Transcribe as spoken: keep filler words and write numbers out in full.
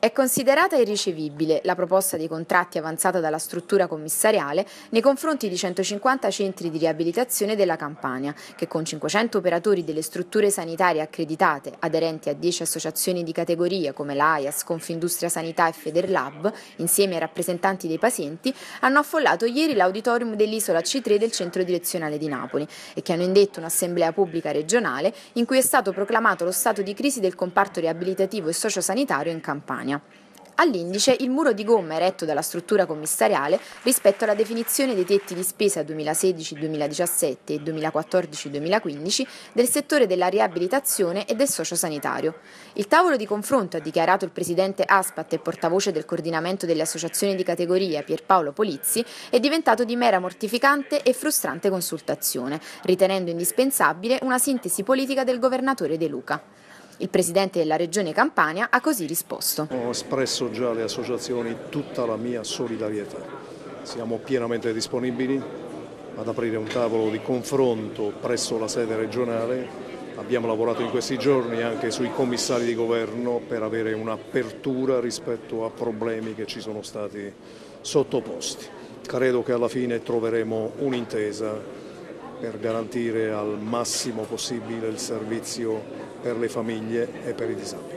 È considerata irricevibile la proposta dei contratti avanzata dalla struttura commissariale nei confronti di centocinquanta centri di riabilitazione della Campania, che con cinquecento operatori delle strutture sanitarie accreditate, aderenti a dieci associazioni di categoria come l'A I A S, Confindustria Sanità e Federlab, insieme ai rappresentanti dei pazienti, hanno affollato ieri l'auditorium dell'isola C tre del centro direzionale di Napoli e che hanno indetto un'assemblea pubblica regionale in cui è stato proclamato lo stato di crisi del comparto riabilitativo e sociosanitario in Campania. All'indice il muro di gomma eretto dalla struttura commissariale rispetto alla definizione dei tetti di spesa duemilasedici duemiladiciassette e duemilaquattordici duemilaquindici del settore della riabilitazione e del sociosanitario. Il tavolo di confronto, ha dichiarato il presidente ASPAT e portavoce del coordinamento delle associazioni di categoria Pierpaolo Polizzi, è diventato di mera mortificante e frustrante consultazione, ritenendo indispensabile una sintesi politica del governatore De Luca. Il presidente della regione Campania ha così risposto. Ho espresso già alle associazioni tutta la mia solidarietà. Siamo pienamente disponibili ad aprire un tavolo di confronto presso la sede regionale. Abbiamo lavorato in questi giorni anche sui commissari di governo per avere un'apertura rispetto a problemi che ci sono stati sottoposti. Credo che alla fine troveremo un'intesa per garantire al massimo possibile il servizio per le famiglie e per i disabili.